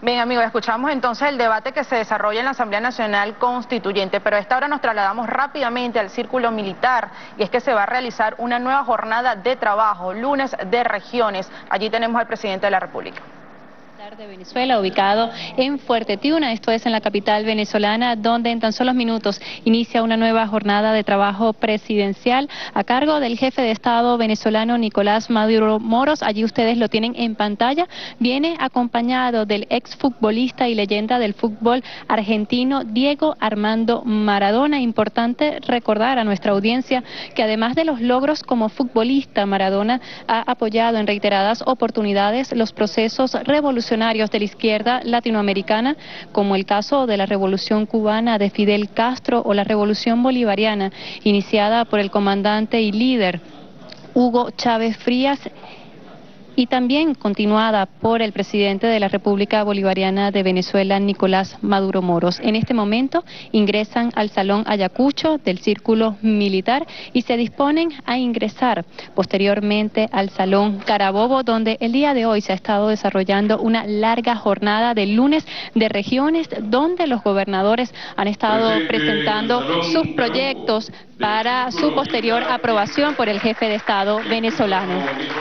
Bien, amigos, escuchamos entonces el debate que se desarrolla en la Asamblea Nacional Constituyente, pero a esta hora nos trasladamos rápidamente al círculo militar, y es que se va a realizar una nueva jornada de trabajo, lunes de regiones. Allí tenemos al presidente de la República. De Venezuela, ubicado en Fuerte Tiuna, esto es en la capital venezolana, donde en tan solo minutos inicia una nueva jornada de trabajo presidencial a cargo del jefe de Estado venezolano Nicolás Maduro Moros. Allí ustedes lo tienen en pantalla. Viene acompañado del exfutbolista y leyenda del fútbol argentino Diego Armando Maradona. Importante recordar a nuestra audiencia que además de los logros como futbolista, Maradona ha apoyado en reiteradas oportunidades los procesos revolucionarios de la izquierda latinoamericana, como el caso de la Revolución Cubana de Fidel Castro o la Revolución Bolivariana, iniciada por el comandante y líder Hugo Chávez Frías, y también continuada por el presidente de la República Bolivariana de Venezuela, Nicolás Maduro Moros. En este momento ingresan al Salón Ayacucho del Círculo Militar y se disponen a ingresar posteriormente al Salón Carabobo, donde el día de hoy se ha estado desarrollando una larga jornada de lunes de regiones, donde los gobernadores han estado presentando sus proyectos para su posterior aprobación por el jefe de Estado venezolano.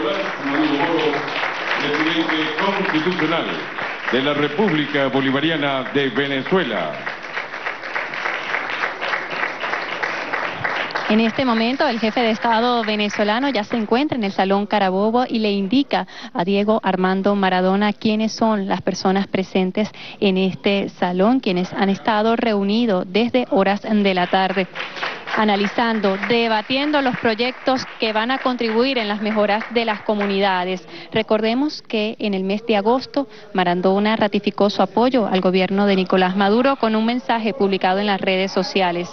Presidente constitucional de la República Bolivariana de Venezuela. En este momento el jefe de Estado venezolano ya se encuentra en el Salón Carabobo y le indica a Diego Armando Maradona quiénes son las personas presentes en este salón, quienes han estado reunidos desde horas de la tarde, analizando, debatiendo los proyectos que van a contribuir en las mejoras de las comunidades. Recordemos que en el mes de agosto Maradona ratificó su apoyo al gobierno de Nicolás Maduro con un mensaje publicado en las redes sociales.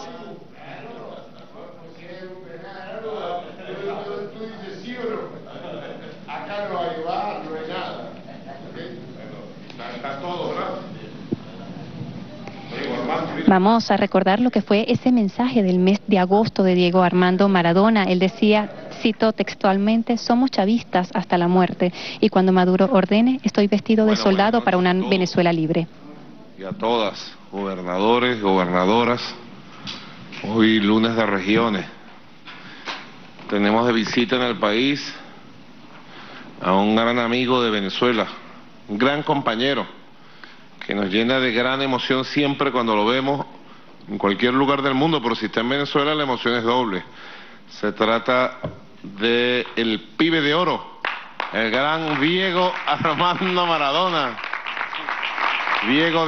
Vamos a recordar lo que fue ese mensaje del mes de agosto de Diego Armando Maradona. Él decía, cito textualmente: somos chavistas hasta la muerte, y cuando Maduro ordene, estoy vestido de soldado para una Venezuela libre. Y a todas, gobernadores, gobernadoras, hoy lunes de regiones. Tenemos de visita en el país a un gran amigo de Venezuela, un gran compañero, que nos llena de gran emoción siempre cuando lo vemos en cualquier lugar del mundo, pero si está en Venezuela la emoción es doble. Se trata de el pibe de oro, el gran Diego Armando Maradona. Diego.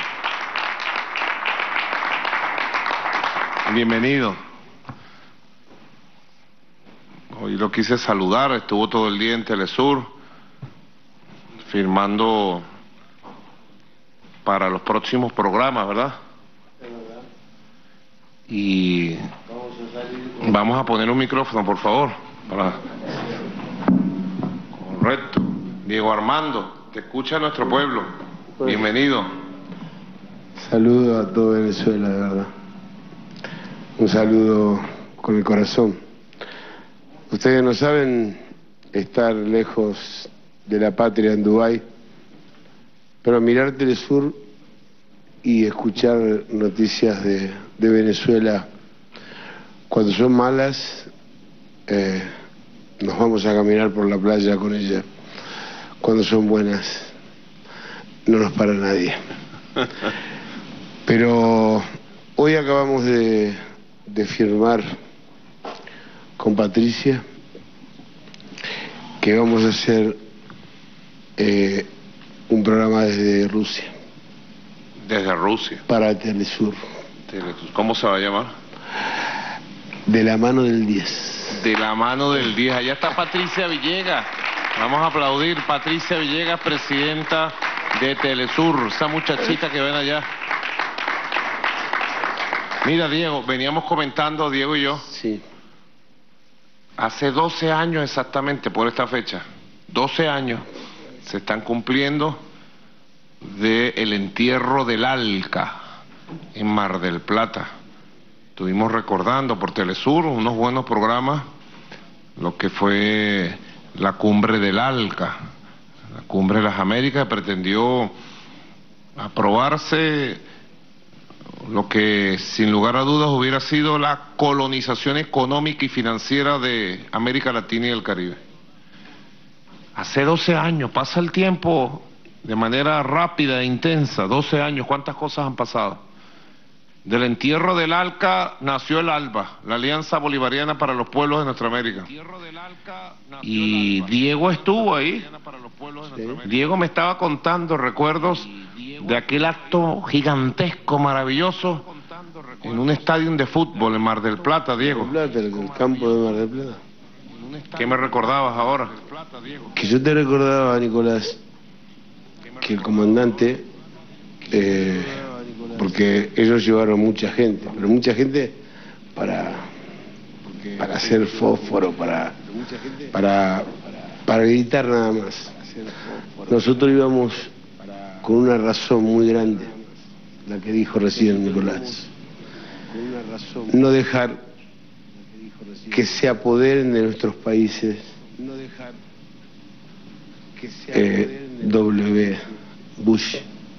Bienvenido. Hoy lo quise saludar, estuvo todo el día en Telesur, firmando para los próximos programas, ¿verdad? Y vamos a poner un micrófono, por favor. Correcto. Diego Armando, te escucha nuestro pueblo. Bienvenido. Saludo a todo Venezuela, de verdad. Un saludo con el corazón. Ustedes no saben estar lejos de la patria en Dubái, pero mirar Telesur y escuchar noticias de Venezuela, cuando son malas, nos vamos a caminar por la playa con ella. Cuando son buenas, no nos para nadie. Pero hoy acabamos de firmar con Patricia que vamos a hacer un programa desde Rusia. Desde Rusia. Para Telesur. ¿Cómo se va a llamar? De la mano del 10. De la mano del 10. Allá está Patricia Villegas. Vamos a aplaudir. Patricia Villegas, presidenta de Telesur. Esa muchachita que ven allá. Mira, Diego, veníamos comentando, Diego y yo. Sí. Hace 12 años exactamente, por esta fecha. 12 años se están cumpliendo del entierro del Alca en Mar del Plata. Estuvimos recordando por Telesur unos buenos programas lo que fue la cumbre del Alca, la cumbre de las Américas, pretendió aprobarse lo que sin lugar a dudas hubiera sido la colonización económica y financiera de América Latina y el Caribe. Hace 12 años, pasa el tiempo de manera rápida e intensa, 12 años, ¿cuántas cosas han pasado? Del entierro del ALCA nació el ALBA, la Alianza Bolivariana para los Pueblos de Nuestra América. Y Diego estuvo ahí. Diego me estaba contando recuerdos de aquel acto gigantesco, maravilloso, en un estadio de fútbol en Mar del Plata, Diego. El campo de Mar del Plata. ¿Qué me recordabas ahora? Que yo te recordaba, Nicolás, que el comandante, porque ellos llevaron mucha gente, pero mucha gente para hacer fósforo, para gritar nada más. Nosotros íbamos con una razón muy grande, la que dijo recién Nicolás: no dejar que se apoderen de nuestros países W. Bush.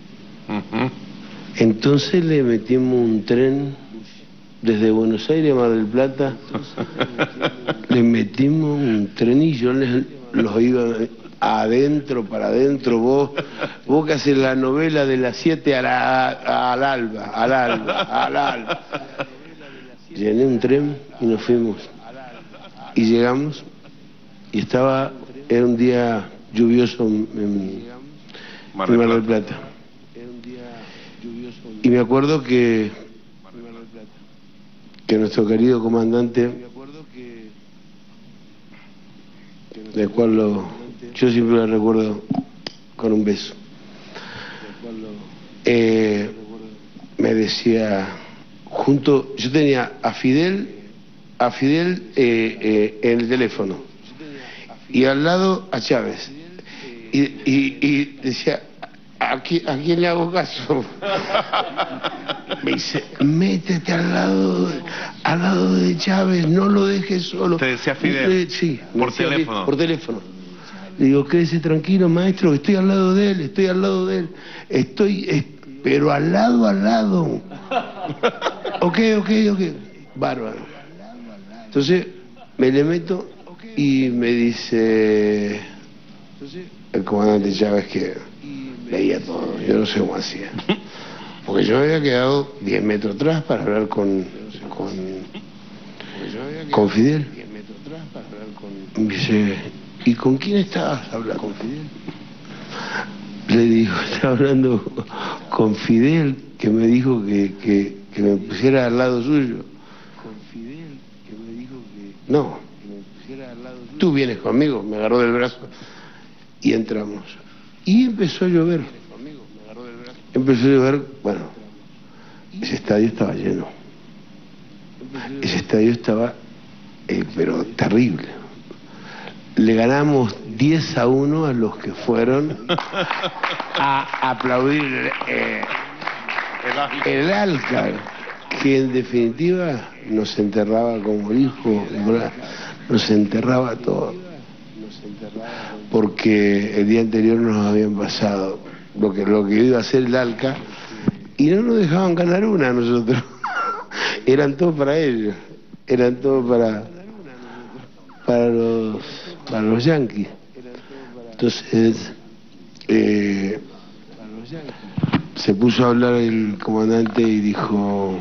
Entonces le metimos un tren desde Buenos Aires a Mar del Plata, le metimos un tren y yo los iba adentro, para adentro. Vos que haces la novela de las 7 al alba. Llené un tren y nos fuimos. Y llegamos y era un día lluvioso en Mar del Plata. Y me acuerdo que nuestro querido comandante, del cual yo siempre lo recuerdo con un beso, me decía, yo tenía a Fidel en el teléfono y al lado a Chávez, y decía, ¿a quién le hago caso? Me dice, métete al lado de Chávez, no lo dejes solo. ¿Te decía Fidel? Sí. ¿Por teléfono? Por teléfono. Le digo, quédese tranquilo, maestro, que estoy al lado de él. Pero al lado. Ok. Bárbaro. Entonces, me le meto y me dice el comandante Chávez que veía todo, yo no sé cómo hacía. Porque yo me había quedado 10 metros atrás para hablar con Fidel. Y me dice, ¿y con quién estabas hablando? ¿Con Fidel? Le digo, estaba hablando con Fidel, que me dijo que me pusiera al lado suyo. ¿Con Fidel? Que me dijo que... No, que me pusiera al lado suyo. Tú vienes conmigo, me agarró del brazo y entramos. Y empezó a llover. Bueno, ese estadio estaba lleno. Ese estadio estaba, pero terrible. Le ganamos 10-1 a los que fueron a aplaudir el ALCA, que en definitiva nos enterraba como hijo, nos enterraba todo. Porque el día anterior nos habían pasado lo que iba a hacer el ALCA y no nos dejaban ganar una a nosotros. Eran todos para ellos, eran todos para los yanquis. Entonces se puso a hablar el comandante y dijo,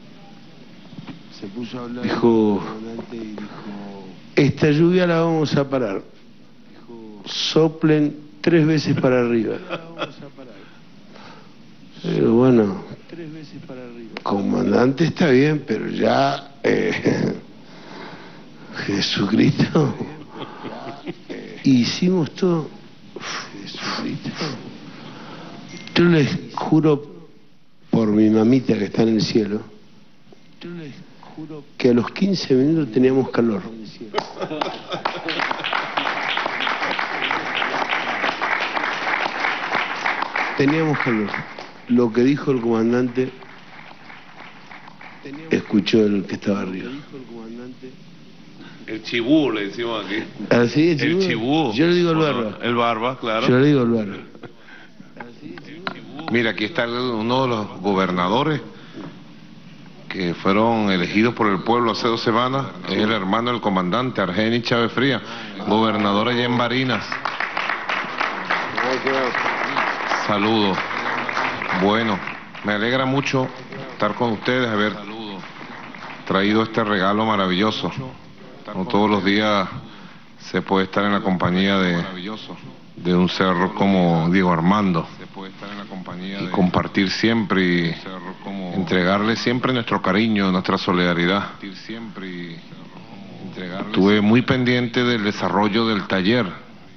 esta lluvia la vamos a parar, soplen 3 veces para arriba. Pero bueno, comandante está bien, pero ya Jesucristo, hicimos todo. Jesucristo, yo les juro por mi mamita que está en el cielo que a los 15 minutos teníamos calor. Teníamos calor. Lo que dijo el comandante, escuchó el que estaba arriba. El chibú, le decimos aquí. ¿Ah, sí? El chibú. Yo le digo el barba. El barba, claro. Yo le digo el barba. Mira, aquí está uno de los gobernadores que fueron elegidos por el pueblo hace 2 semanas, es el hermano del comandante Argenis Chávez Frías, gobernador allá en Barinas. Saludos. Bueno, me alegra mucho estar con ustedes, haber traído este regalo maravilloso. No todos los días se puede estar en la compañía de un ser como Diego Armando y compartir siempre y entregarle siempre nuestro cariño, nuestra solidaridad. Estuve muy pendiente del desarrollo del taller.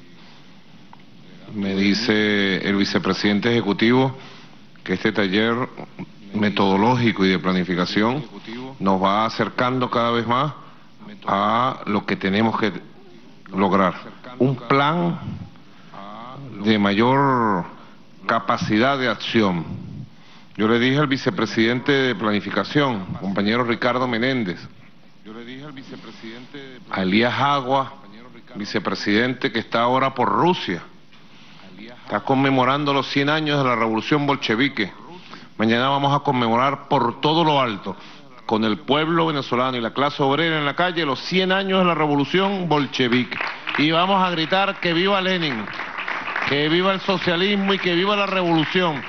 Me dice el vicepresidente ejecutivo que este taller metodológico y de planificación nos va acercando cada vez más a lo que tenemos que lograr. Un plan de mayor capacidad de acción. Yo le dije al vicepresidente de planificación, compañero Ricardo Menéndez, a Elías Agua, vicepresidente que está ahora por Rusia, está conmemorando los 100 años de la revolución bolchevique. Mañana vamos a conmemorar por todo lo alto, con el pueblo venezolano y la clase obrera en la calle, los 100 años de la revolución bolchevique. Y vamos a gritar que viva Lenin, que viva el socialismo y que viva la revolución.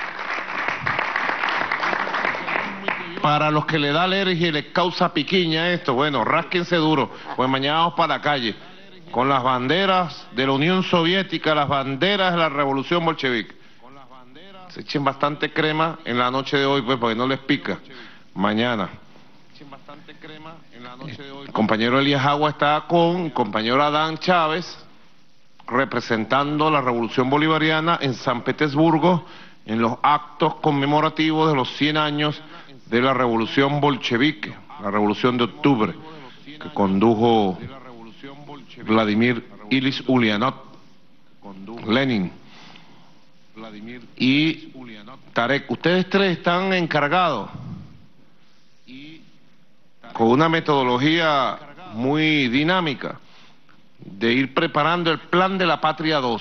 Para los que le da alergia y les causa piquiña esto, bueno, rásquense duro, pues mañana vamos para la calle, con las banderas de la Unión Soviética, las banderas de la revolución bolchevique. Se echen bastante crema en la noche de hoy, pues, porque no les pica. Mañana. El compañero Elías Agua está con el compañero Adán Chávez, representando la revolución bolivariana en San Petersburgo, en los actos conmemorativos de los 100 años de la revolución bolchevique, la revolución de octubre, que condujo Vladimir Ilich Ulyanov, Lenin y Tarek. Ustedes tres están encargados con una metodología muy dinámica de ir preparando el Plan de la Patria 2.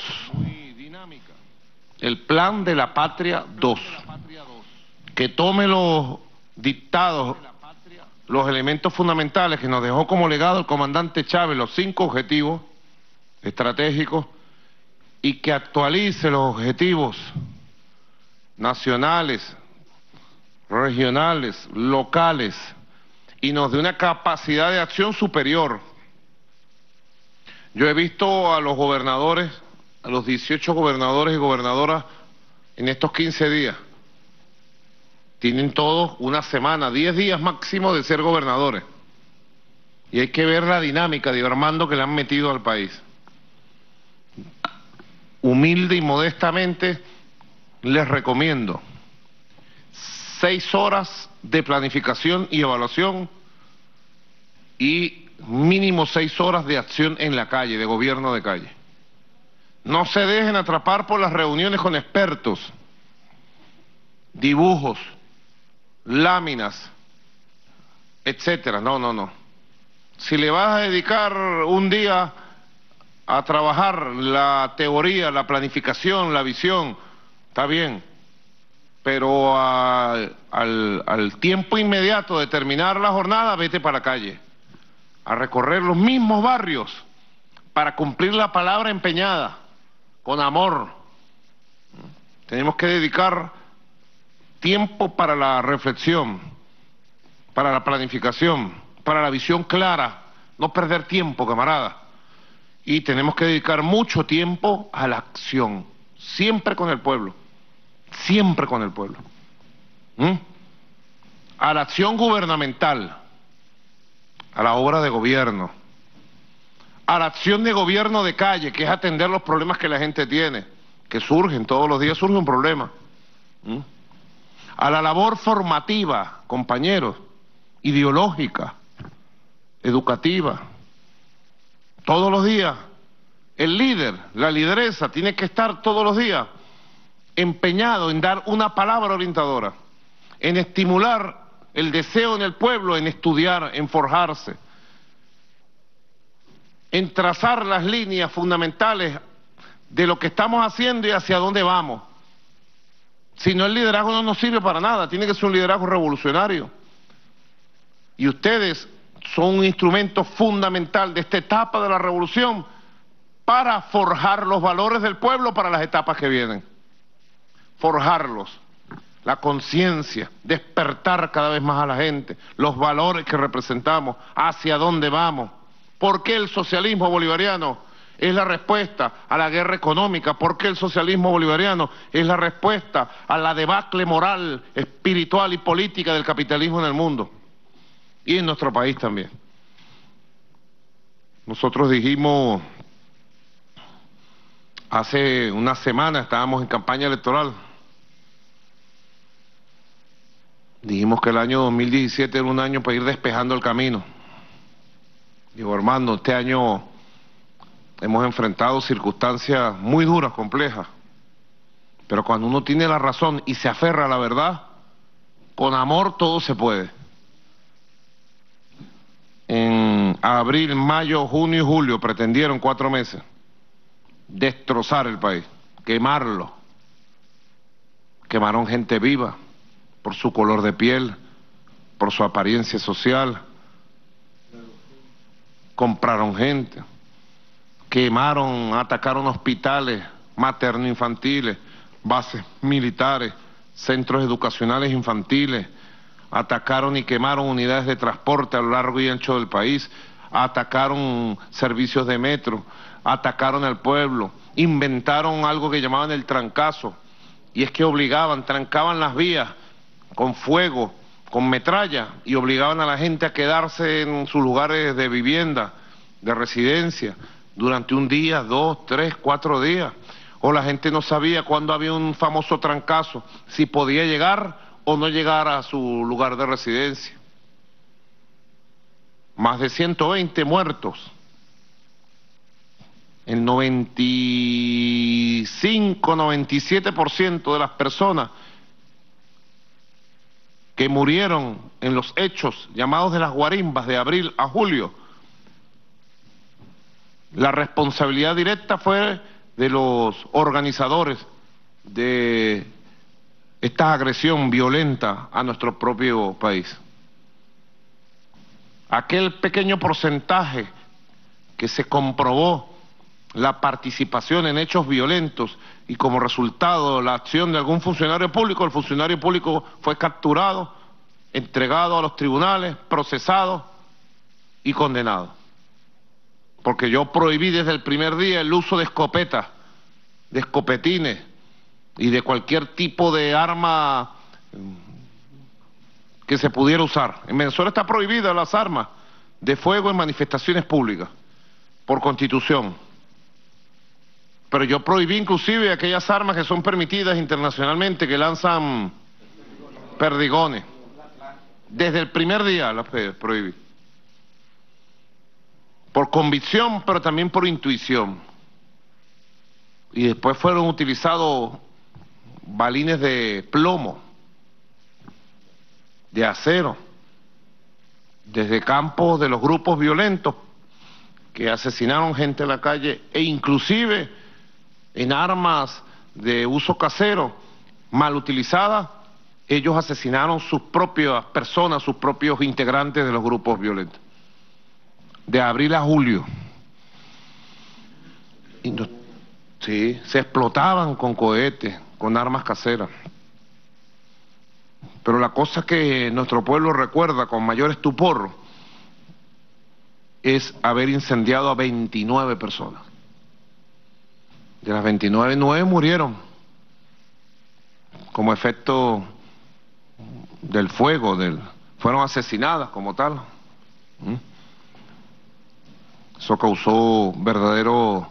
El Plan de la Patria 2. Que tome los dictados, los elementos fundamentales que nos dejó como legado el comandante Chávez, los 5 objetivos estratégicos, y que actualice los objetivos nacionales, regionales, locales, y nos dé una capacidad de acción superior. Yo he visto a los gobernadores, a los 18 gobernadores y gobernadoras en estos 15 días. Tienen todos una semana, 10 días máximo de ser gobernadores. Y hay que ver la dinámica de Armando que le han metido al país. Humilde y modestamente les recomiendo 6 horas de planificación y evaluación y mínimo 6 horas de acción en la calle, de gobierno de calle. No se dejen atrapar por las reuniones con expertos, dibujos, láminas, etcétera. No. Si le vas a dedicar un día a trabajar la teoría, la planificación, la visión, está bien, pero al tiempo inmediato de terminar la jornada, vete para la calle, a recorrer los mismos barrios para cumplir la palabra empeñada, con amor. Tenemos que dedicar tiempo para la reflexión, para la planificación, para la visión clara, no perder tiempo, camarada. Y tenemos que dedicar mucho tiempo a la acción, siempre con el pueblo, siempre con el pueblo. A la acción gubernamental, a la obra de gobierno, a la acción de gobierno de calle, que es atender los problemas que la gente tiene, que surgen, todos los días surge un problema. A la labor formativa, compañeros, ideológica, educativa. Todos los días, el líder, la lideresa, tiene que estar todos los días empeñado en dar una palabra orientadora, en estimular el deseo en el pueblo, en estudiar, en forjarse, en trazar las líneas fundamentales de lo que estamos haciendo y hacia dónde vamos. Si no, el liderazgo no nos sirve para nada, tiene que ser un liderazgo revolucionario. Y ustedes son un instrumento fundamental de esta etapa de la revolución para forjar los valores del pueblo para las etapas que vienen. Forjarlos, la conciencia, despertar cada vez más a la gente, los valores que representamos, hacia dónde vamos. ¿Por qué el socialismo bolivariano es la respuesta a la guerra económica? ¿Por qué el socialismo bolivariano es la respuesta a la debacle moral, espiritual y política del capitalismo en el mundo? Y en nuestro país también. Nosotros dijimos, hace una semana estábamos en campaña electoral, dijimos que el año 2017 era un año para ir despejando el camino. Digo, hermano, este año hemos enfrentado circunstancias muy duras, complejas, pero cuando uno tiene la razón y se aferra a la verdad, con amor todo se puede. En abril, mayo, junio y julio pretendieron 4 meses destrozar el país, quemarlo. Quemaron gente viva por su color de piel, por su apariencia social. Compraron gente, quemaron, atacaron hospitales materno-infantiles, bases militares, centros educacionales infantiles, atacaron y quemaron unidades de transporte a lo largo y ancho del país, atacaron servicios de metro, atacaron al pueblo, inventaron algo que llamaban el trancazo, y es que trancaban las vías con fuego, con metralla, y obligaban a la gente a quedarse en sus lugares de vivienda, de residencia, durante un día, 2, 3, 4 días. O la gente no sabía cuándo había un famoso trancazo, si podía llegar o no llegar a su lugar de residencia. Más de 120 muertos. El 95-97% de las personas que murieron en los hechos llamados de las guarimbas de abril a julio, la responsabilidad directa fue de los organizadores de esta agresión violenta a nuestro propio país. Aquel pequeño porcentaje que se comprobó la participación en hechos violentos y como resultado la acción de algún funcionario público, el funcionario público fue capturado, entregado a los tribunales, procesado y condenado. Porque yo prohibí desde el primer día el uso de escopetas, de escopetines y de cualquier tipo de arma que se pudiera usar. En Venezuela está prohibida las armas de fuego en manifestaciones públicas, por Constitución. Pero yo prohibí inclusive aquellas armas que son permitidas internacionalmente, que lanzan perdigones. Desde el primer día las prohibí. Por convicción, pero también por intuición. Y después fueron utilizados balines de plomo, de acero, desde campos de los grupos violentos que asesinaron gente en la calle e inclusive en armas de uso casero mal utilizadas, ellos asesinaron sus propias personas, sus propios integrantes de los grupos violentos. De abril a julio. Y sí, se explotaban con cohetes, con armas caseras. Pero la cosa que nuestro pueblo recuerda con mayor estupor es haber incendiado a 29 personas. De las 29, 9 murieron como efecto del fuego, fueron asesinadas como tal. Eso causó verdadera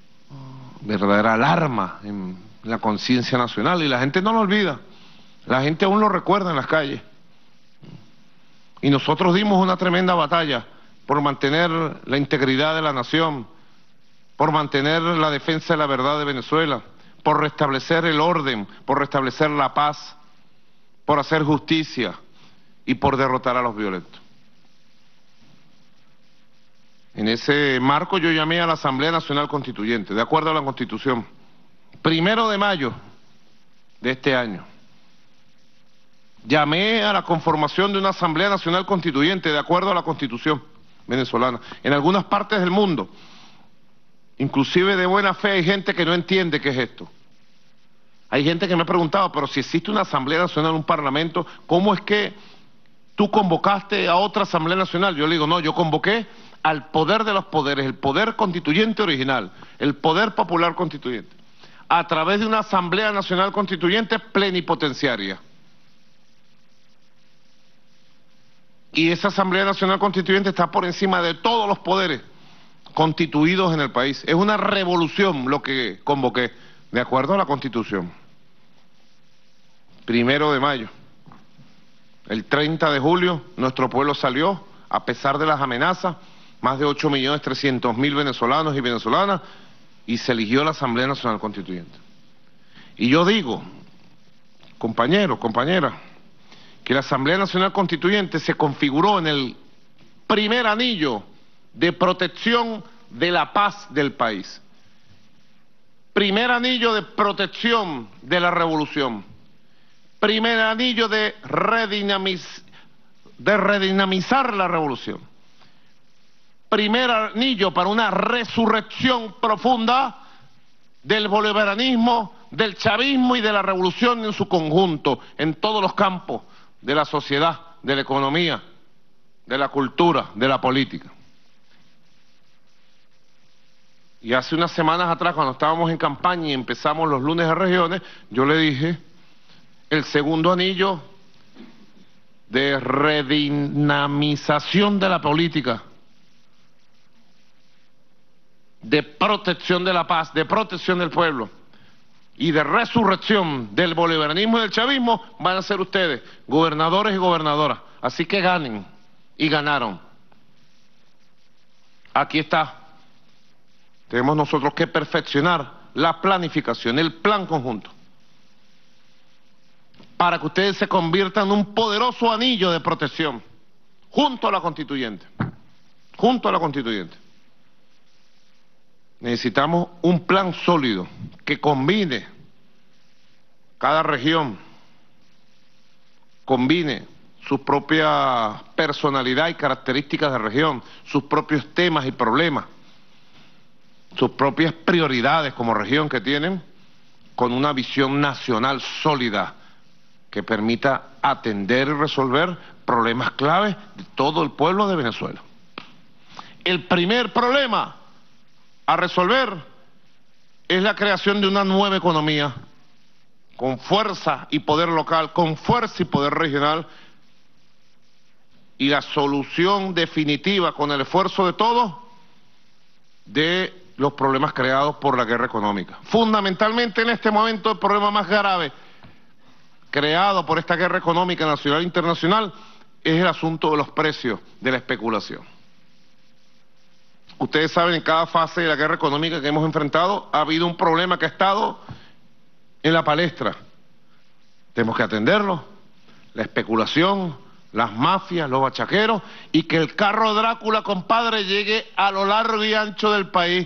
alarma en la conciencia nacional y la gente no lo olvida. La gente aún lo recuerda en las calles. Y nosotros dimos una tremenda batalla por mantener la integridad de la nación, por mantener la defensa de la verdad de Venezuela, por restablecer el orden, por restablecer la paz, por hacer justicia y por derrotar a los violentos. En ese marco yo llamé a la Asamblea Nacional Constituyente, de acuerdo a la Constitución, 1 de mayo de este año, Llamé a la conformación de una Asamblea Nacional Constituyente de acuerdo a la Constitución venezolana. En algunas partes del mundo, inclusive de buena fe, hay gente que no entiende qué es esto. Hay gente que me ha preguntado, pero si existe una Asamblea Nacional, un Parlamento, ¿cómo es que tú convocaste a otra Asamblea Nacional? Yo le digo, no, yo convoqué al poder de los poderes, el poder constituyente original, el poder popular constituyente, a través de una Asamblea Nacional Constituyente plenipotenciaria. Y esa Asamblea Nacional Constituyente está por encima de todos los poderes constituidos en el país. Es una revolución lo que convoqué, de acuerdo a la Constitución. 1 de mayo. El 30 de julio, nuestro pueblo salió, a pesar de las amenazas, más de 8.300.000 venezolanos y venezolanas, y se eligió la Asamblea Nacional Constituyente. Y yo digo, compañeros, compañeras, que la Asamblea Nacional Constituyente se configuró en el primer anillo de protección de la paz del país. Primer anillo de protección de la revolución. Primer anillo de redinamizar la revolución. Primer anillo para una resurrección profunda del bolivarianismo, del chavismo y de la revolución en su conjunto, en todos los campos de la sociedad, de la economía, de la cultura, de la política. Y hace unas semanas atrás, cuando estábamos en campaña y empezamos los lunes de regiones, yo le dije, el segundo anillo de redinamización de la política, de protección de la paz, de protección del pueblo y de resurrección del bolivarianismo y del chavismo, van a ser ustedes, gobernadores y gobernadoras. Así que ganen, y ganaron. Aquí está. Tenemos nosotros que perfeccionar la planificación, el plan conjunto, para que ustedes se conviertan en un poderoso anillo de protección, junto a la Constituyente, junto a la Constituyente. Necesitamos un plan sólido que combine cada región, combine su propia personalidad y características de región, sus propios temas y problemas, sus propias prioridades como región que tienen, con una visión nacional sólida que permita atender y resolver problemas claves de todo el pueblo de Venezuela. El primer problema a resolver es la creación de una nueva economía con fuerza y poder local, con fuerza y poder regional, y la solución definitiva con el esfuerzo de todos de los problemas creados por la guerra económica. Fundamentalmente en este momento el problema más grave creado por esta guerra económica nacional e internacional es el asunto de los precios de la especulación. Ustedes saben, en cada fase de la guerra económica que hemos enfrentado ha habido un problema que ha estado en la palestra. Tenemos que atenderlo, la especulación, las mafias, los bachaqueros, y que el carro Drácula, compadre, llegue a lo largo y ancho del país.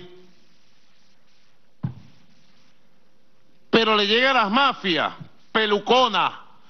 Pero le llegue a las mafias, peluconas,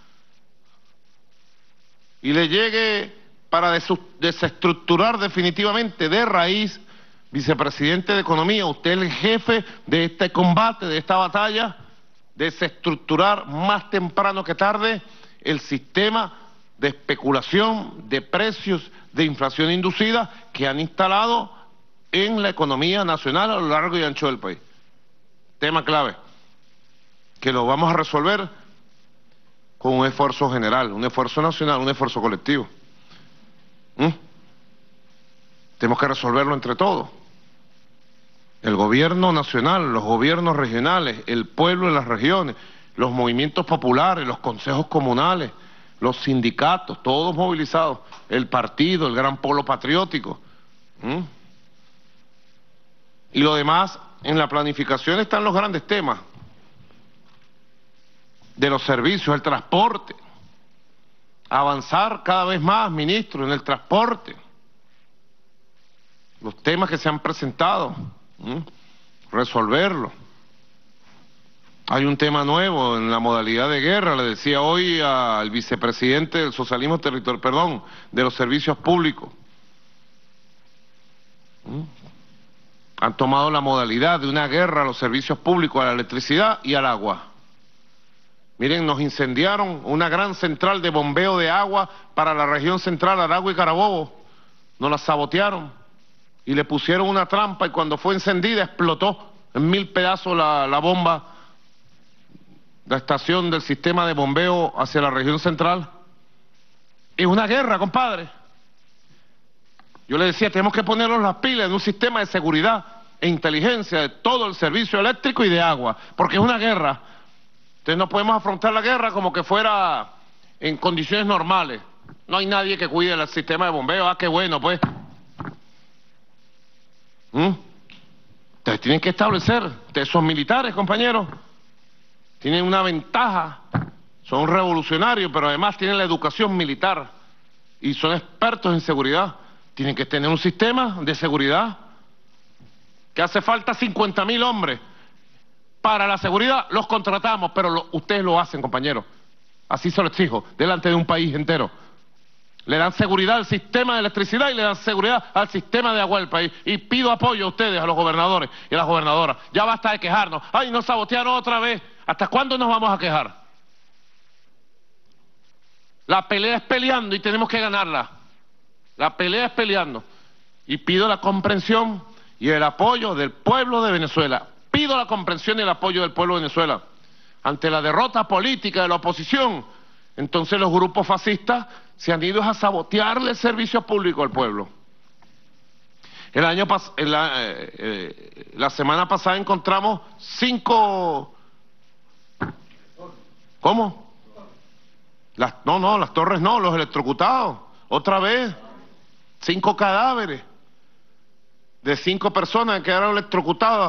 y le llegue para desestructurar definitivamente de raíz. Vicepresidente de Economía, usted es el jefe de este combate, de esta batalla, desestructurar más temprano que tarde el sistema de especulación, de precios, de inflación inducida que han instalado en la economía nacional a lo largo y ancho del país. Tema clave, que lo vamos a resolver con un esfuerzo general, un esfuerzo nacional, un esfuerzo colectivo. Tenemos que resolverlo entre todos. El gobierno nacional, los gobiernos regionales, el pueblo de las regiones, los movimientos populares, los consejos comunales, los sindicatos, todos movilizados, el partido, el gran polo patriótico. Y lo demás, en la planificación están los grandes temas de los servicios, el transporte. Avanzar cada vez más, ministro, en el transporte. Los temas que se han presentado, resolverlos. Hay un tema nuevo en la modalidad de guerra, le decía hoy al vicepresidente del socialismo territorial, perdón, de los servicios públicos. Han tomado la modalidad de una guerra a los servicios públicos, a la electricidad y al agua. Miren, nos incendiaron una gran central de bombeo de agua para la región central, Aragua y Carabobo. Nos la sabotearon y le pusieron una trampa y cuando fue encendida explotó en 1000 pedazos la bomba, la estación del sistema de bombeo hacia la región central. Es una guerra, compadre. Yo le decía, tenemos que ponernos las pilas en un sistema de seguridad e inteligencia de todo el servicio eléctrico y de agua, porque es una guerra. Entonces no podemos afrontar la guerra como que fuera en condiciones normales. No hay nadie que cuide el sistema de bombeo. Ah, qué bueno, pues. Ustedes tienen que establecer, ustedes son militares, compañeros. Tienen una ventaja, son revolucionarios, pero además tienen la educación militar y son expertos en seguridad. Tienen que tener un sistema de seguridad que hace falta 50.000 hombres. Para la seguridad los contratamos, pero ustedes lo hacen, compañeros. Así se lo exijo, delante de un país entero. Le dan seguridad al sistema de electricidad y le dan seguridad al sistema de agua del país. Y pido apoyo a ustedes, a los gobernadores y a las gobernadoras. Ya basta de quejarnos. ¡Ay, nos sabotearon otra vez! ¿Hasta cuándo nos vamos a quejar? La pelea es peleando y tenemos que ganarla. La pelea es peleando. Y pido la comprensión y el apoyo del pueblo de Venezuela. Pido la comprensión y el apoyo del pueblo de Venezuela. Ante la derrota política de la oposición, entonces los grupos fascistas se han ido a sabotearle el servicio público al pueblo. La semana pasada encontramos 5... ¿Cómo? Las torres no, los electrocutados. Otra vez, 5 cadáveres de 5 personas que quedaron electrocutadas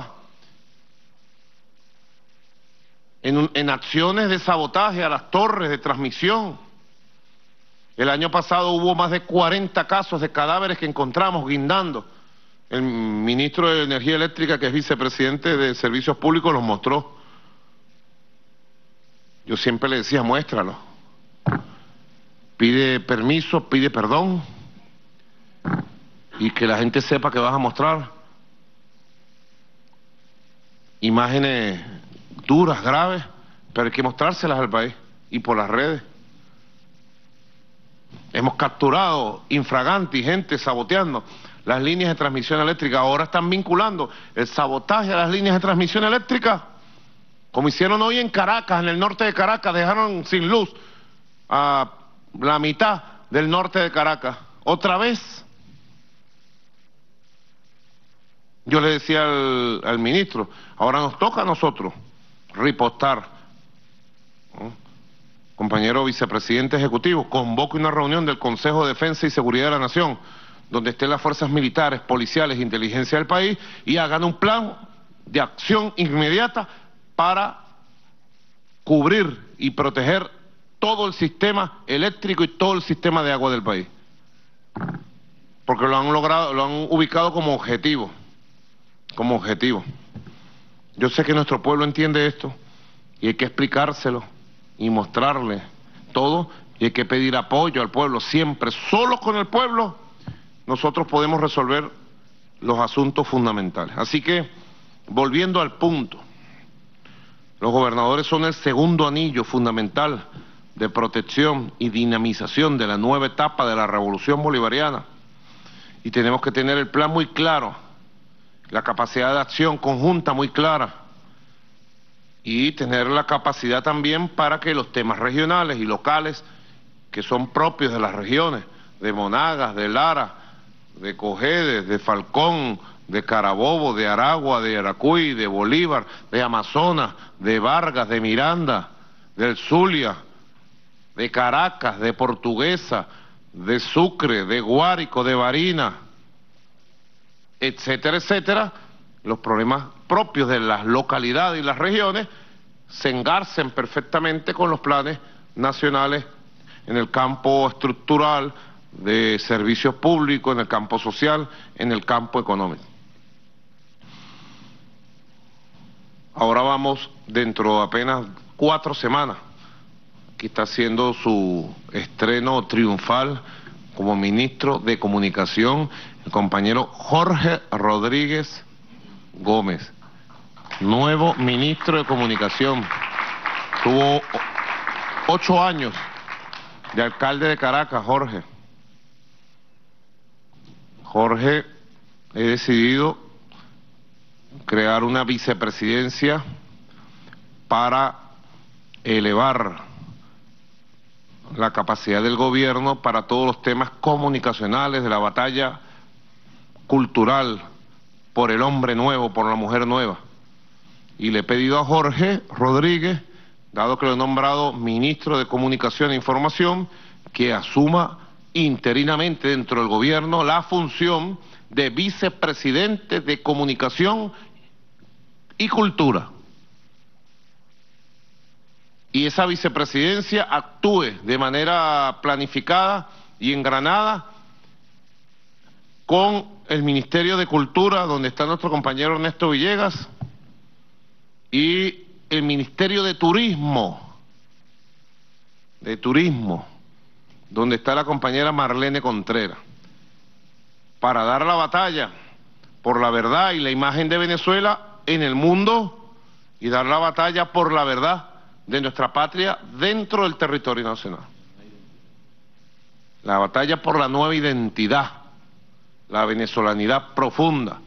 en acciones de sabotaje a las torres de transmisión. El año pasado hubo más de 40 casos de cadáveres que encontramos guindando. El ministro de Energía Eléctrica, que es vicepresidente de Servicios Públicos, los mostró. Yo siempre le decía, muéstralo. Pide permiso, pide perdón. Y que la gente sepa que vas a mostrar imágenes duras, graves, pero hay que mostrárselas al país y por las redes. Hemos capturado infraganti, gente saboteando las líneas de transmisión eléctrica. Ahora están vinculando el sabotaje a las líneas de transmisión eléctrica, como hicieron hoy en Caracas, en el norte de Caracas. Dejaron sin luz a la mitad del norte de Caracas. Otra vez. Yo le decía al ministro, ahora nos toca a nosotros ripostar. Compañero vicepresidente ejecutivo, convoque una reunión del Consejo de Defensa y Seguridad de la Nación, donde estén las fuerzas militares, policiales, inteligencia del país, y hagan un plan de acción inmediata para cubrir y proteger todo el sistema eléctrico y todo el sistema de agua del país. Porque lo han logrado, lo han ubicado como objetivo. Yo sé que nuestro pueblo entiende esto y hay que explicárselo y mostrarle todo, y hay que pedir apoyo al pueblo siempre. Solo con el pueblo nosotros podemos resolver los asuntos fundamentales. Así que, volviendo al punto, los gobernadores son el segundo anillo fundamental de protección y dinamización de la nueva etapa de la revolución bolivariana, y tenemos que tener el plan muy claro, la capacidad de acción conjunta muy clara, y tener la capacidad también para que los temas regionales y locales que son propios de las regiones, de Monagas, de Lara, de Cojedes, de Falcón, de Carabobo, de Aragua, de Yaracuy, de Bolívar, de Amazonas, de Vargas, de Miranda, del Zulia, de Caracas, de Portuguesa, de Sucre, de Guárico, de Barinas, etcétera, etcétera, los problemas propios de las localidades y las regiones se engarcen perfectamente con los planes nacionales en el campo estructural, de servicios públicos, en el campo social, en el campo económico. Ahora vamos dentro de apenas 4 semanas, que está haciendo su estreno triunfal como ministro de Comunicación, el compañero Jorge Rodríguez Gómez, nuevo ministro de Comunicación. Tuvo 8 años de alcalde de Caracas, Jorge. Jorge, he decidido crear una vicepresidencia para elevar la capacidad del gobierno para todos los temas comunicacionales de la batalla cultural por el hombre nuevo, por la mujer nueva. Y le he pedido a Jorge Rodríguez, dado que lo he nombrado ministro de Comunicación e Información, que asuma interinamente dentro del gobierno la función de vicepresidente de Comunicación y Cultura. Y esa vicepresidencia actúe de manera planificada y engranada con el Ministerio de Cultura, donde está nuestro compañero Ernesto Villegas, y el Ministerio de Turismo, donde está la compañera Marlene Contreras, para dar la batalla por la verdad y la imagen de Venezuela en el mundo y dar la batalla por la verdad de nuestra patria dentro del territorio nacional. La batalla por la nueva identidad, la venezolanidad profunda,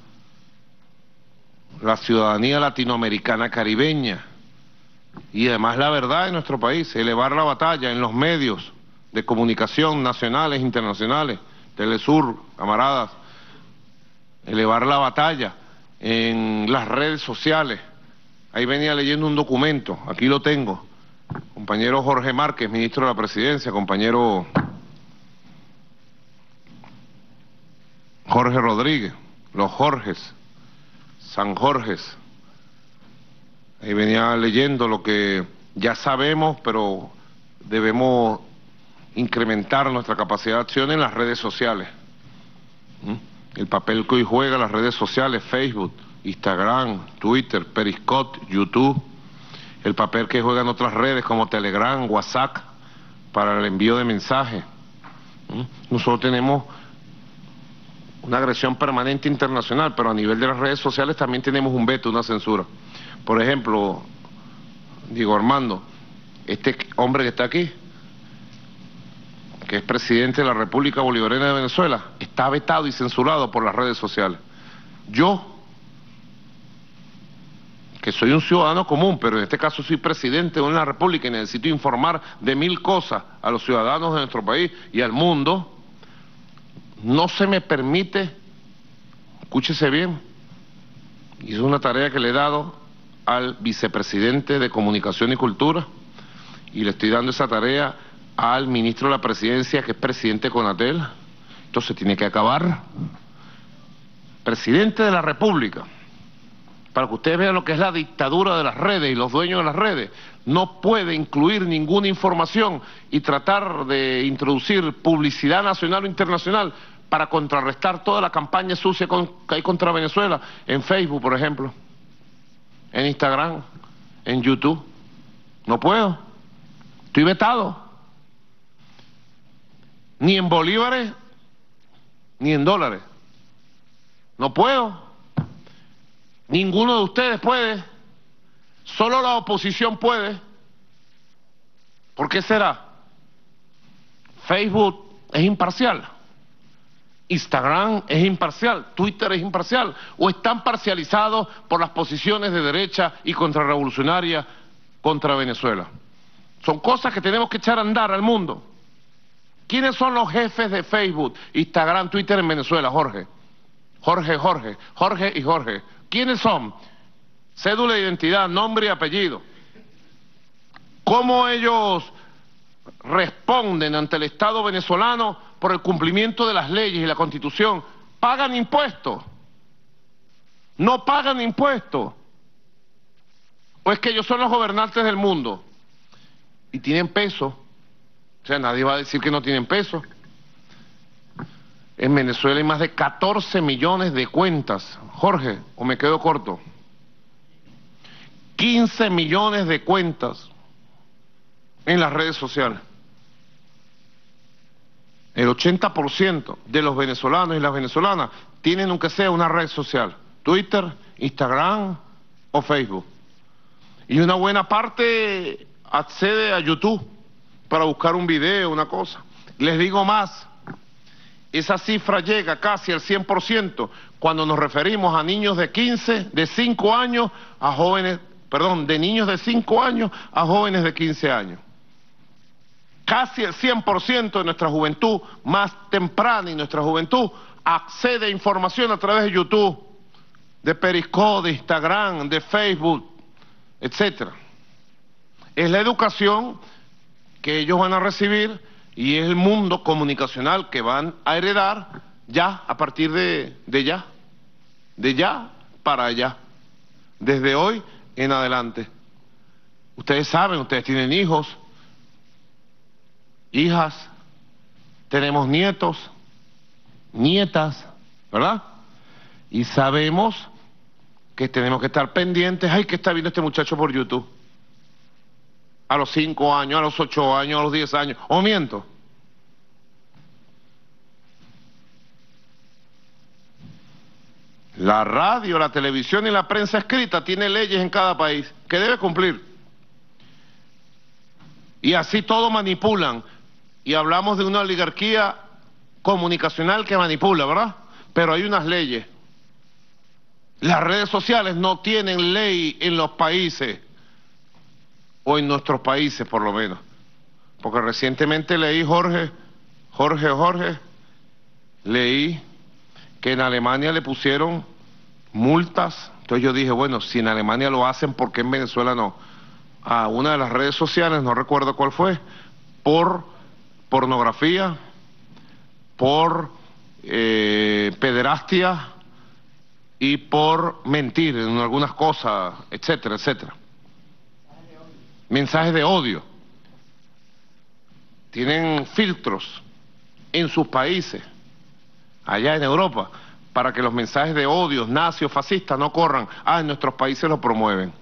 la ciudadanía latinoamericana caribeña y además la verdad de nuestro país, elevar la batalla en los medios de comunicación nacionales, internacionales, Telesur, camaradas, elevar la batalla en las redes sociales. Ahí venía leyendo un documento, aquí lo tengo, compañero Jorge Márquez, ministro de la Presidencia, compañero Jorge Rodríguez, los Jorges, San Jorges. Ahí venía leyendo lo que ya sabemos, pero debemos incrementar nuestra capacidad de acción en las redes sociales. El papel que hoy juega las redes sociales, Facebook, Instagram, Twitter, Periscope, YouTube, el papel que juegan otras redes como Telegram, WhatsApp, para el envío de mensajes. Nosotros tenemos una agresión permanente internacional, pero a nivel de las redes sociales también tenemos un veto, una censura. Por ejemplo, digo Armando, este hombre que está aquí, que es presidente de la República Bolivariana de Venezuela, está vetado y censurado por las redes sociales. Yo, que soy un ciudadano común, pero en este caso soy presidente de una república y necesito informar de 1000 cosas a los ciudadanos de nuestro país y al mundo, no se me permite, escúchese bien, y es una tarea que le he dado al vicepresidente de Comunicación y Cultura, y le estoy dando esa tarea al ministro de la Presidencia, que es presidente de Conatel. Entonces tiene que acabar. Presidente de la República, para que ustedes vean lo que es la dictadura de las redes y los dueños de las redes, no puede incluir ninguna información y tratar de introducir publicidad nacional o internacional para contrarrestar toda la campaña sucia que hay contra Venezuela en Facebook, por ejemplo, en Instagram, en YouTube. No puedo. Estoy vetado. Ni en bolívares, ni en dólares. No puedo. Ninguno de ustedes puede. Solo la oposición puede. ¿Por qué será? Facebook es imparcial. Instagram es imparcial. Twitter es imparcial. O están parcializados por las posiciones de derecha y contrarrevolucionarias contra Venezuela. Son cosas que tenemos que echar a andar al mundo. ¿Quiénes son los jefes de Facebook, Instagram, Twitter en Venezuela, Jorge? Jorge y Jorge. ¿Quiénes son? Cédula de identidad, nombre y apellido. ¿Cómo ellos responden ante el Estado venezolano por el cumplimiento de las leyes y la Constitución? ¿Pagan impuestos? ¿No pagan impuestos? ¿O es que ellos son los gobernantes del mundo y tienen peso? O sea, nadie va a decir que no tienen peso. En Venezuela hay más de 14 millones de cuentas. Jorge, ¿o me quedo corto? 15 millones de cuentas en las redes sociales. El 80% de los venezolanos y las venezolanas tienen aunque sea una red social, Twitter, Instagram o Facebook. Y una buena parte accede a YouTube para buscar un video, una cosa. Les digo más, esa cifra llega casi al 100% cuando nos referimos a niños de 5 años a jóvenes, de niños de 5 años a jóvenes de 15 años. Casi el 100% de nuestra juventud más temprana y nuestra juventud accede a información a través de YouTube, de Periscope, de Instagram, de Facebook, etcétera. Es la educación que ellos van a recibir y es el mundo comunicacional que van a heredar ya a partir de ya para allá, desde hoy en adelante. Ustedes saben, ustedes tienen hijos, hijas, tenemos nietos, nietas, ¿verdad? Y sabemos que tenemos que estar pendientes. Ay, ¿qué está viendo este muchacho por YouTube? A los 5 años, a los 8 años, a los 10 años. ¿O miento? La radio, la televisión y la prensa escrita tiene leyes en cada país que debe cumplir. Y así todo manipulan. Y hablamos de una oligarquía comunicacional que manipula, ¿verdad? Pero hay unas leyes. Las redes sociales no tienen ley en los países, o en nuestros países por lo menos. Porque recientemente leí, leí que en Alemania le pusieron multas. Entonces yo dije, bueno, si en Alemania lo hacen, ¿por qué en Venezuela no? A una de las redes sociales, no recuerdo cuál fue, por pornografía, por pederastia y por mentir en algunas cosas, etcétera, etcétera. Mensajes de odio. Tienen filtros en sus países, allá en Europa, para que los mensajes de odio, nazi o fascista no corran. En nuestros países lo promueven.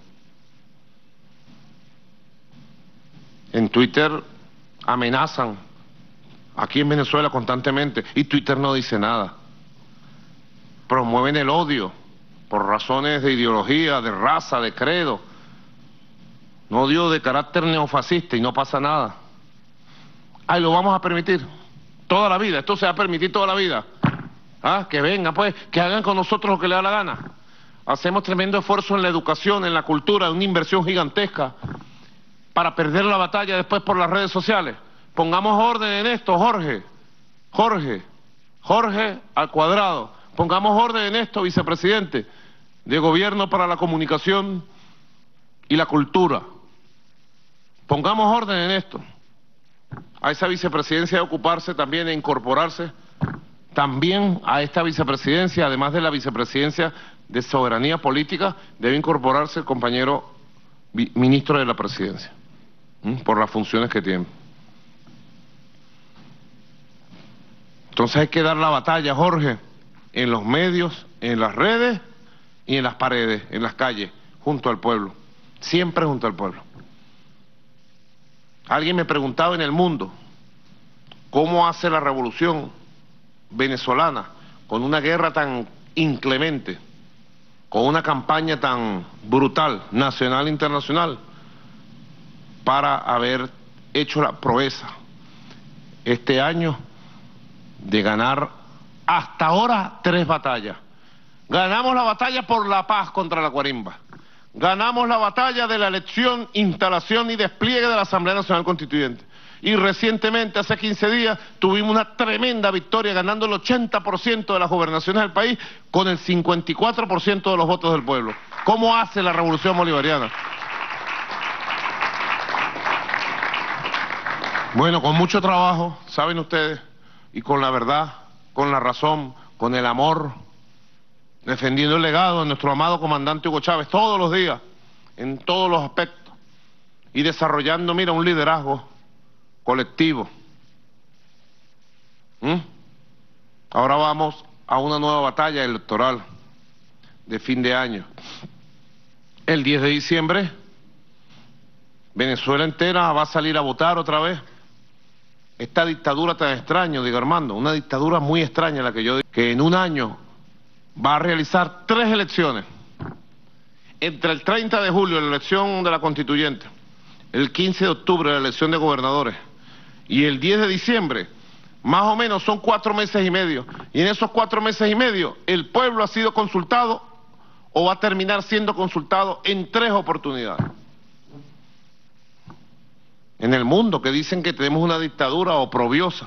En Twitter amenazan, aquí en Venezuela constantemente, y Twitter no dice nada. Promueven el odio por razones de ideología, de raza, de credo. No odio de carácter neofascista y no pasa nada. Lo vamos a permitir toda la vida. Esto se va a permitir toda la vida. Que vengan pues, que hagan con nosotros lo que les da la gana. Hacemos tremendo esfuerzo en la educación, en la cultura, una inversión gigantesca para perder la batalla después por las redes sociales. Pongamos orden en esto, Jorge al cuadrado. Pongamos orden en esto, vicepresidente de Gobierno para la Comunicación y la Cultura. Pongamos orden en esto. A esa vicepresidencia de ocuparse también e incorporarse también a esta vicepresidencia, además de la vicepresidencia de Soberanía Política, debe incorporarse el compañero ministro de la Presidencia, por las funciones que tiene. Entonces hay que dar la batalla, Jorge, en los medios, en las redes y en las paredes, en las calles, junto al pueblo, siempre junto al pueblo. Alguien me preguntaba en el mundo, ¿cómo hace la revolución venezolana con una guerra tan inclemente, con una campaña tan brutal, nacional e internacional, para haber hecho la proeza este año de ganar hasta ahora 3 batallas? Ganamos la batalla por la paz contra la Guarimba. Ganamos la batalla de la elección, instalación y despliegue de la Asamblea Nacional Constituyente. Y recientemente, hace 15 días, tuvimos una tremenda victoria ganando el 80% de las gobernaciones del país con el 54% de los votos del pueblo. ¿Cómo hace la revolución bolivariana? Bueno, con mucho trabajo, saben ustedes, y con la verdad, con la razón, con el amor, defendiendo el legado de nuestro amado comandante Hugo Chávez todos los días, en todos los aspectos, y desarrollando, mira, un liderazgo colectivo. Ahora vamos a una nueva batalla electoral de fin de año. El 10 de diciembre, Venezuela entera va a salir a votar otra vez. Esta dictadura tan extraña, digo Armando, una dictadura muy extraña la que yo digo, que en un año va a realizar 3 elecciones. Entre el 30 de julio, la elección de la constituyente, el 15 de octubre, la elección de gobernadores, y el 10 de diciembre, más o menos son 4 meses y medio. Y en esos 4 meses y medio, el pueblo ha sido consultado o va a terminar siendo consultado en 3 oportunidades. En el mundo, que dicen que tenemos una dictadura oprobiosa.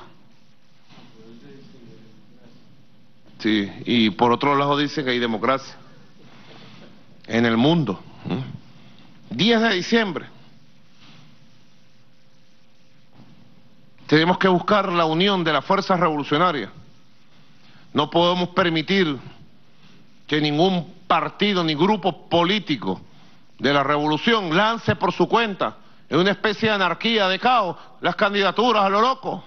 Sí, y por otro lado dicen que hay democracia. En el mundo. 10 de diciembre. Tenemos que buscar la unión de las fuerzas revolucionarias. No podemos permitir que ningún partido ni grupo político de la revolución lance por su cuenta, en una especie de anarquía, de caos, las candidaturas a lo loco.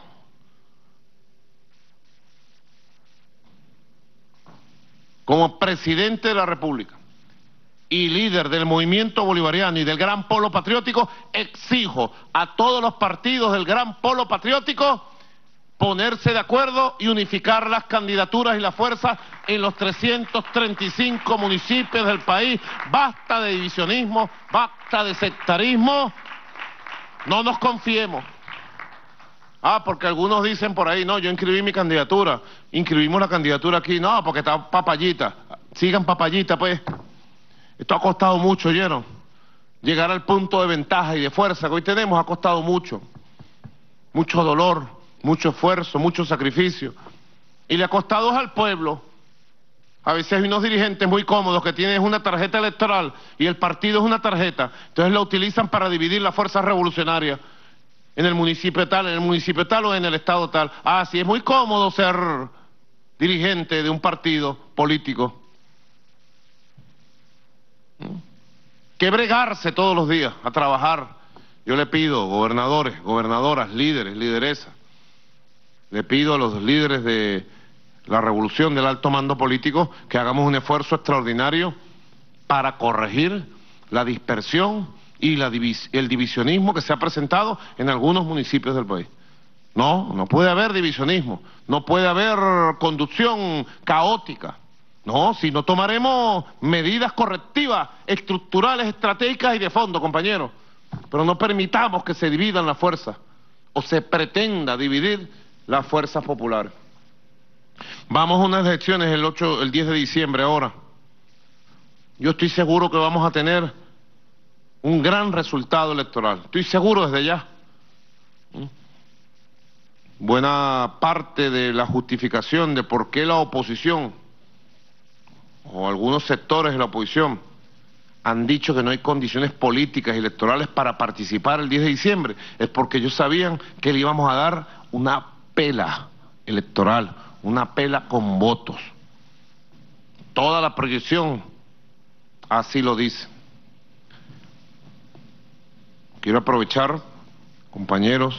Como presidente de la República y líder del movimiento bolivariano y del Gran Polo Patriótico, exijo a todos los partidos del Gran Polo Patriótico ponerse de acuerdo y unificar las candidaturas y las fuerzas en los 335 municipios del país. Basta de divisionismo, basta de sectarismo, no nos confiemos. Porque algunos dicen por ahí, no, yo inscribí mi candidatura, inscribimos la candidatura aquí, no, porque está Papayita. Sigan Papayita, pues. Esto ha costado mucho, ¿oyeron? Llegar al punto de ventaja y de fuerza que hoy tenemos ha costado mucho. Mucho dolor, mucho esfuerzo, mucho sacrificio. Y le ha costado al pueblo. A veces hay unos dirigentes muy cómodos que tienen una tarjeta electoral y el partido es una tarjeta. Entonces la utilizan para dividir las fuerzas revolucionarias en el municipio tal, o en el estado tal. Sí, es muy cómodo ser dirigente de un partido político. Que bregarse todos los días a trabajar. Yo le pido, gobernadores, gobernadoras, líderes, lideresas, le pido a los líderes de la revolución del alto mando político que hagamos un esfuerzo extraordinario para corregir la dispersión y el divisionismo que se ha presentado en algunos municipios del país. No puede haber divisionismo, no puede haber conducción caótica. No, si no tomaremos medidas correctivas, estructurales, estratégicas y de fondo, compañeros. Pero no permitamos que se dividan las fuerzas o se pretenda dividir las fuerzas populares. Vamos a unas elecciones el 10 de diciembre ahora. Yo estoy seguro que vamos a tener un gran resultado electoral. Estoy seguro desde ya. Buena parte de la justificación de por qué la oposición o algunos sectores de la oposición han dicho que no hay condiciones políticas y electorales para participar el 10 de diciembre, es porque ellos sabían que le íbamos a dar una pela electoral, una pela con votos. Toda la proyección así lo dice. Quiero aprovechar, compañeros,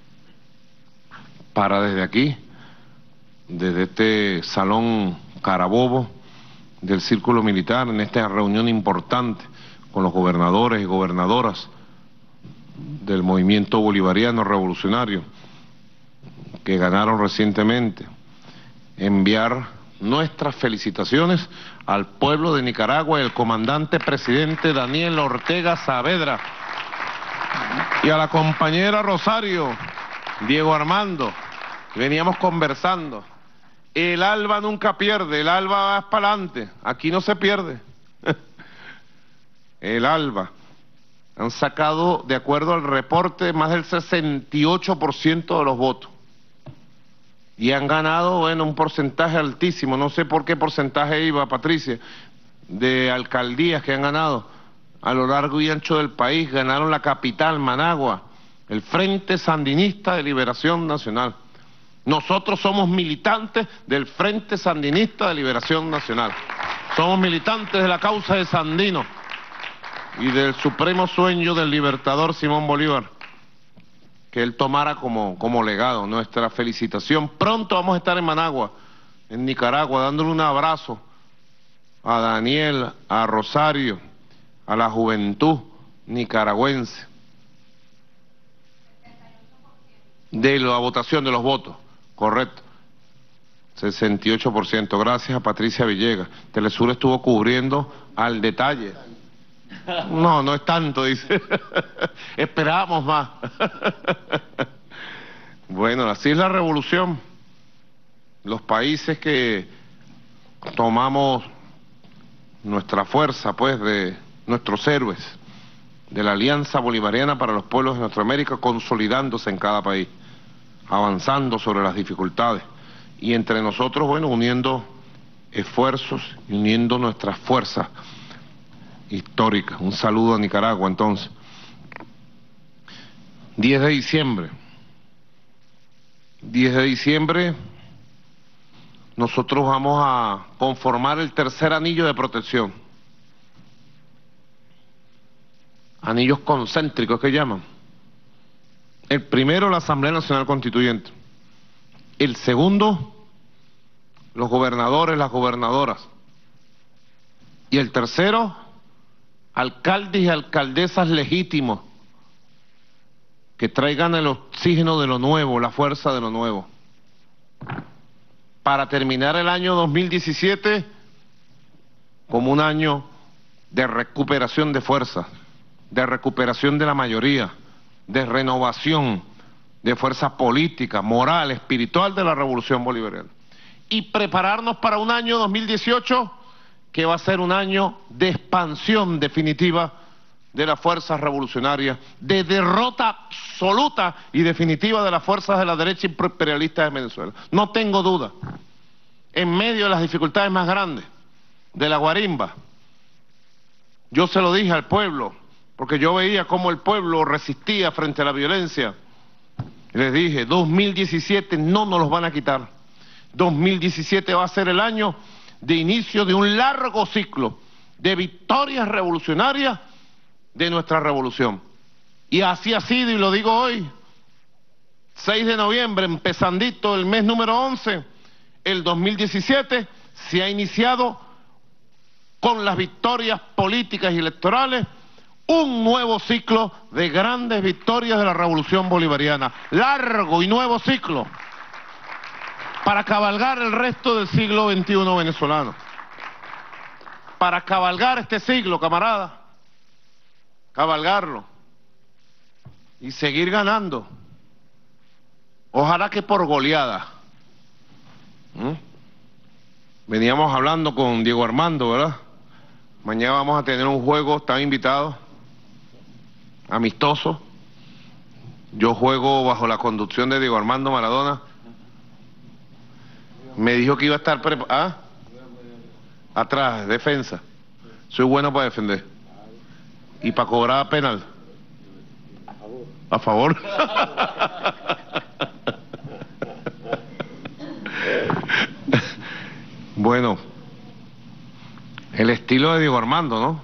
para desde aquí, desde este salón Carabobo del Círculo Militar, en esta reunión importante con los gobernadores y gobernadoras del movimiento bolivariano revolucionario que ganaron recientemente, enviar nuestras felicitaciones al pueblo de Nicaragua y al comandante presidente Daniel Ortega Saavedra y a la compañera Rosario, Diego Armando. Veníamos conversando. El ALBA nunca pierde, el ALBA va para adelante, aquí no se pierde. El ALBA han sacado, de acuerdo al reporte, más del 68% de los votos. Y han ganado, bueno, un porcentaje altísimo, no sé por qué porcentaje iba, Patricia, de alcaldías que han ganado a lo largo y ancho del país. Ganaron la capital, Managua, el Frente Sandinista de Liberación Nacional. Nosotros somos militantes del Frente Sandinista de Liberación Nacional. Somos militantes de la causa de Sandino y del supremo sueño del libertador Simón Bolívar, que él tomara como legado. Nuestra felicitación. Pronto vamos a estar en Managua, en Nicaragua, dándole un abrazo a Daniel, a Rosario, a la juventud nicaragüense de la votación de los votos, correcto, 68%, gracias a Patricia Villegas. Telesur estuvo cubriendo al detalle. No, no es tanto, dice. Esperábamos más. Bueno, así es la revolución. Los países que tomamos nuestra fuerza, pues, de nuestros héroes, de la Alianza Bolivariana para los Pueblos de Nuestra América, consolidándose en cada país, avanzando sobre las dificultades. Y entre nosotros, bueno, uniendo esfuerzos y uniendo nuestras fuerzas históricas. Un saludo a Nicaragua, entonces. 10 de diciembre. 10 de diciembre, nosotros vamos a conformar el tercer anillo de protección. Anillos concéntricos que llaman. El primero, la Asamblea Nacional Constituyente. El segundo, los gobernadores, las gobernadoras. Y el tercero, alcaldes y alcaldesas legítimos que traigan el oxígeno de lo nuevo, la fuerza de lo nuevo. Para terminar el año 2017 como un año de recuperación de fuerza, de recuperación de la mayoría, de renovación de fuerza política, moral, espiritual de la revolución bolivariana. Y prepararnos para un año 2018 que va a ser un año de expansión definitiva de las fuerzas revolucionarias, de derrota absoluta y definitiva de las fuerzas de la derecha imperialista de Venezuela. No tengo duda. En medio de las dificultades más grandes, de la guarimba, yo se lo dije al pueblo, porque yo veía cómo el pueblo resistía frente a la violencia. Les dije, 2017 no nos los van a quitar. 2017 va a ser el año de inicio de un largo ciclo de victorias revolucionarias de nuestra revolución. Y así ha sido, y lo digo hoy, 6 de noviembre, empezandito el mes número 11, el 2017 se ha iniciado con las victorias políticas y electorales un nuevo ciclo de grandes victorias de la revolución bolivariana. Largo y nuevo ciclo para cabalgar el resto del siglo XXI venezolano. Para cabalgar este siglo, camarada. Cabalgarlo. Y seguir ganando. Ojalá que por goleada. Veníamos hablando con Diego Armando, ¿verdad? Mañana vamos a tener un juego, están invitados, amistoso. Yo juego bajo la conducción de Diego Armando Maradona. Me dijo que iba a estar preparado. Atrás, defensa. Soy bueno para defender. Y para cobrar penal. A favor. Bueno, el estilo de Diego Armando, ¿no?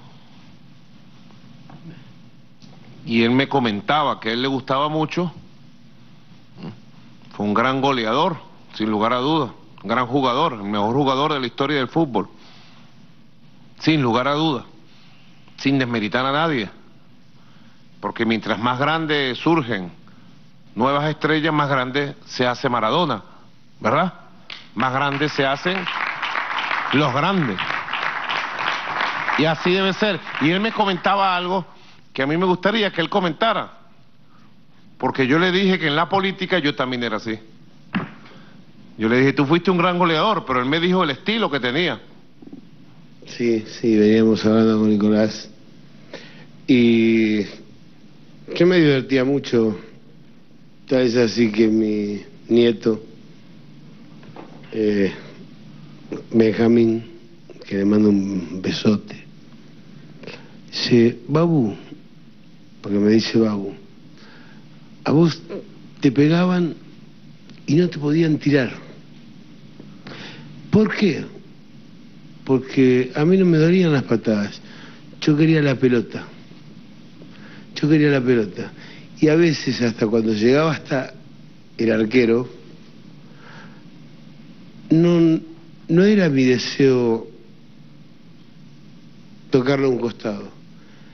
Y él me comentaba que a él le gustaba mucho. Fue un gran goleador, sin lugar a dudas. Un gran jugador, el mejor jugador de la historia del fútbol. Sin lugar a dudas. Sin desmeritar a nadie. Porque mientras más grandes surgen nuevas estrellas, más grande se hace Maradona, ¿verdad? Más grandes se hacen los grandes. Y así debe ser. Y él me comentaba algo que a mí me gustaría que él comentara. Porque yo le dije que en la política yo también era así. Yo le dije, tú fuiste un gran goleador, pero él me dijo el estilo que tenía. Sí, veníamos hablando con Nicolás. Y yo me divertía mucho. Tal vez así que mi nieto, Benjamín, que le mando un besote, dice, Babu, porque me dice Babu, a vos te pegaban y no te podían tirar. ¿Por qué? Porque a mí no me dolían las patadas, yo quería la pelota. Yo quería la pelota. Y a veces, hasta cuando llegaba hasta el arquero, no era mi deseo tocarlo a un costado.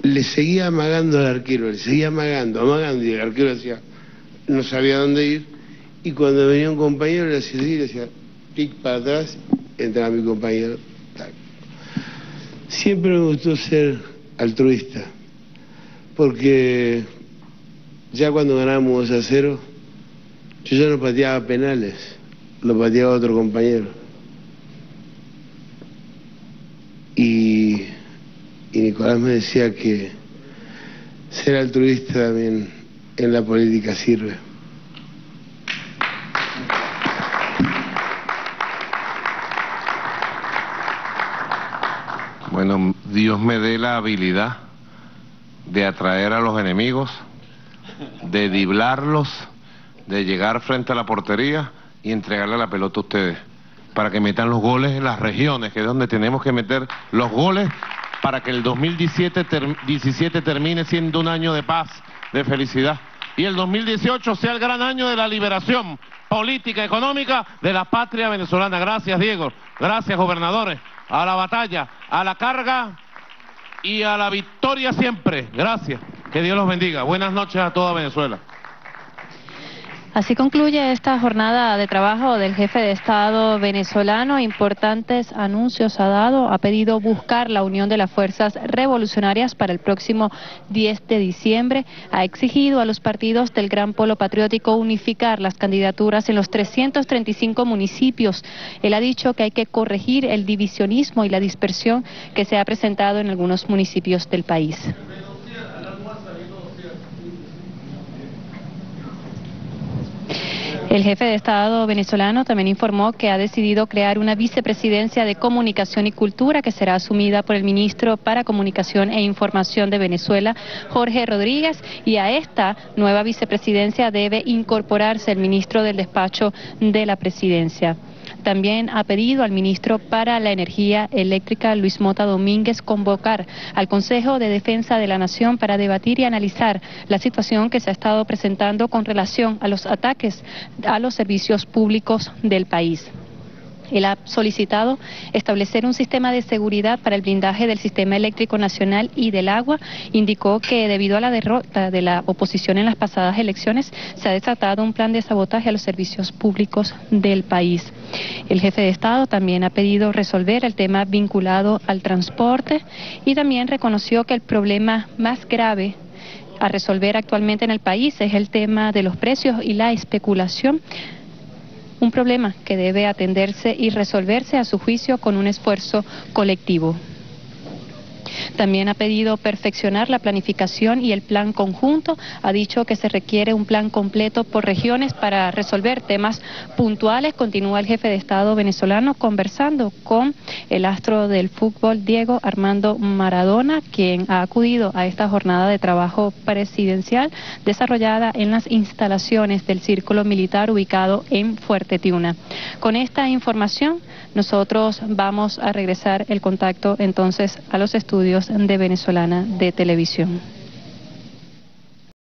le seguía amagando al arquero, le seguía amagando, y el arquero decía, no sabía dónde ir, y cuando venía un compañero le hacía así, le decía, tic para atrás, entraba mi compañero, tac. Siempre me gustó ser altruista, porque ya cuando ganábamos 2-0, yo ya no pateaba penales, lo pateaba otro compañero. Y Nicolás me decía que ser altruista también en la política sirve. Bueno, Dios me dé la habilidad de atraer a los enemigos, de driblarlos, de llegar frente a la portería y entregarle la pelota a ustedes, para que metan los goles en las regiones, que es donde tenemos que meter los goles, para que el 2017 termine siendo un año de paz, de felicidad, y el 2018 sea el gran año de la liberación política, económica de la patria venezolana. Gracias, Diego. Gracias, gobernadores. A la batalla, a la carga y a la victoria siempre. Gracias. Que Dios los bendiga. Buenas noches a toda Venezuela. Así concluye esta jornada de trabajo del jefe de Estado venezolano. Importantes anuncios ha dado. Ha pedido buscar la unión de las fuerzas revolucionarias para el próximo 10 de diciembre. Ha exigido a los partidos del Gran Polo Patriótico unificar las candidaturas en los 335 municipios. Él ha dicho que hay que corregir el divisionismo y la dispersión que se ha presentado en algunos municipios del país. El jefe de Estado venezolano también informó que ha decidido crear una vicepresidencia de Comunicación y Cultura que será asumida por el ministro para Comunicación e Información de Venezuela, Jorge Rodríguez, y a esta nueva vicepresidencia debe incorporarse el ministro del despacho de la presidencia. También ha pedido al ministro para la Energía Eléctrica, Luis Mota Domínguez, convocar al Consejo de Defensa de la Nación para debatir y analizar la situación que se ha estado presentando con relación a los ataques a los servicios públicos del país. Él ha solicitado establecer un sistema de seguridad para el blindaje del sistema eléctrico nacional y del agua. Indicó que debido a la derrota de la oposición en las pasadas elecciones, se ha desatado un plan de sabotaje a los servicios públicos del país. El jefe de Estado también ha pedido resolver el tema vinculado al transporte y también reconoció que el problema más grave a resolver actualmente en el país es el tema de los precios y la especulación. Un problema que debe atenderse y resolverse a su juicio con un esfuerzo colectivo. También ha pedido perfeccionar la planificación y el plan conjunto. Ha dicho que se requiere un plan completo por regiones para resolver temas puntuales. Continúa el jefe de Estado venezolano conversando con el astro del fútbol Diego Armando Maradona, quien ha acudido a esta jornada de trabajo presidencial desarrollada en las instalaciones del Círculo Militar ubicado en Fuerte Tiuna. Con esta información nosotros vamos a regresar el contacto entonces a los estudios de Venezolana de Televisión.